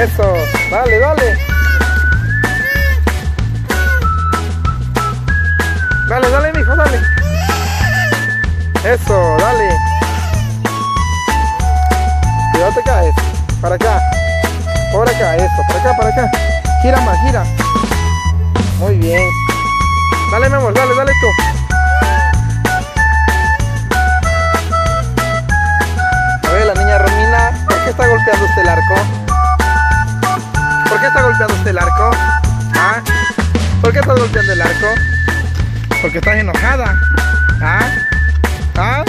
Eso, dale, dale. Dale, dale, mijo, dale. Eso, dale. Cuidado, te caes. Para acá. Por acá, eso. Para acá, para acá. Gira más, gira. Muy bien. Dale, mi amor, dale, dale tú. A ver, la niña Romina, ¿por qué está golpeando usted el arco? ¿Por qué está golpeando usted el arco? ¿Ah? ¿Por qué estás golpeando el arco? Porque estás enojada. ¿Ah? ¿Ah?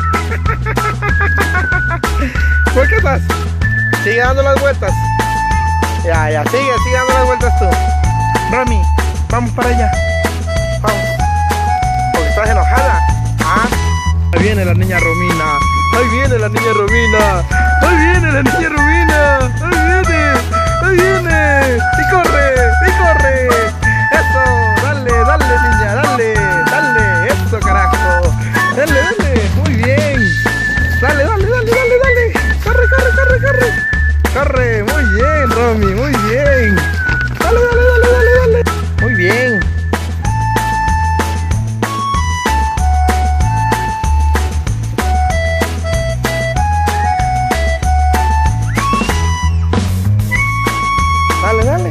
¿Por qué estás? Sigue dando las vueltas. Ya, sigue dando las vueltas tú. Romy, vamos para allá. Vamos. Porque estás enojada. ¿Ah? Ahí viene la niña Romina. Ahí viene la niña Romina. Ahí viene la niña Romina. Ahí viene. Ahí viene. Y corre. Y corre. Eso. Dale, dale, niña. Dale. Dale. Eso, carajo. Dale, dale. Muy bien. Dale, dale, dale, dale, dale. Corre, corre, corre, corre. Corre. Muy bien, Romy. Muy bien. Dale, dale, dale, dale, dale. Muy bien. Dale, dale.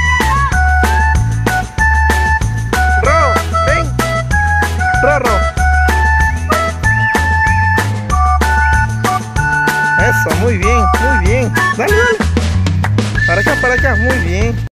Ro, ven. Ro. Eso, muy bien, muy bien. Dale, dale. Para acá, muy bien.